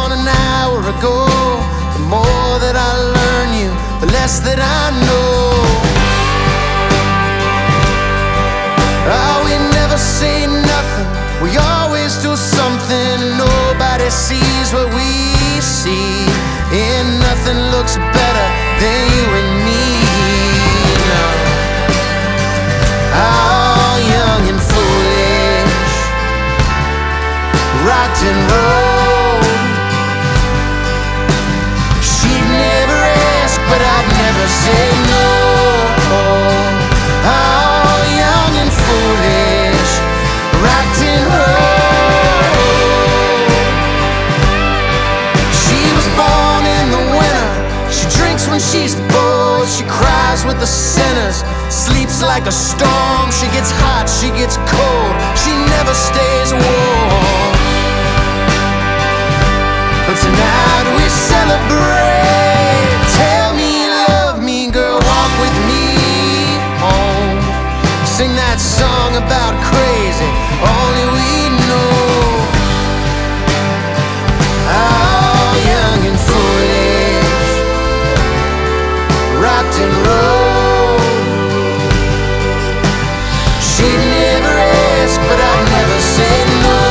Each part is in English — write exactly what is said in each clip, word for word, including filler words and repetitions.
gone an hour ago. The more that I learn you, the less that I know. Oh, we never say nothing, we always do something. Nobody sees what we see, and nothing looks better than you and me. No. Oh, young and foolish, rocked and rolled. She'd never ask, but I'd never say no. Oh, young and foolish, rocked and rolled. She was born in the winter, she drinks when she's bored, she cries with the sinners, sleeps like a storm. She gets hot, she gets cold, she never stays warm. But tonight we celebrate. Tell me you love me, girl, walk with me home. Sing that song about crazy, only we know. Oh, young and foolish, rocked and rolled. She'd never ask, but I'd never say no.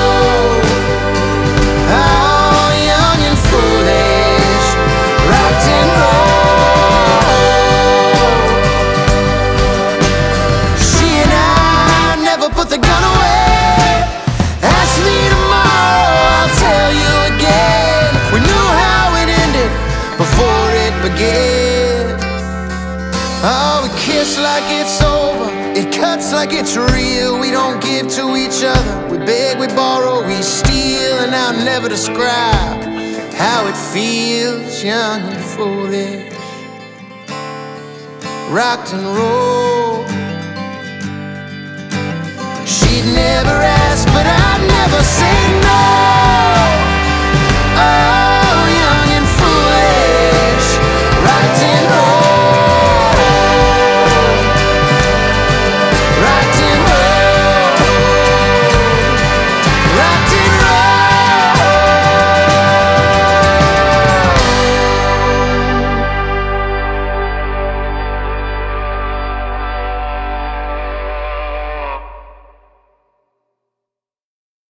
Oh, young and foolish, rocked and rolled. She and I never put the gun away. Ask me tomorrow, I'll tell you again. We knew how it ended before it began. Oh, we kiss like it's over, it cuts like it's real. We don't give to each other, we beg, we borrow, we steal. And I'll never describe how it feels. Young and foolish, rocked and rolled. She'd never ask, but I'd never say no.